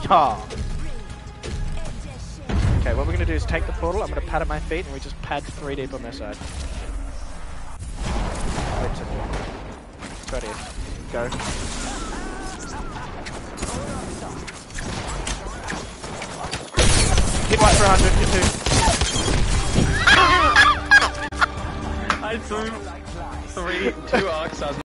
Oh. Okay, what we're gonna do is take the portal, I'm gonna pad at my feet, and we just pad 3 deep on their side. Wait till 20. Go. Hit white for 100, hit 2. I threw 2 arcs.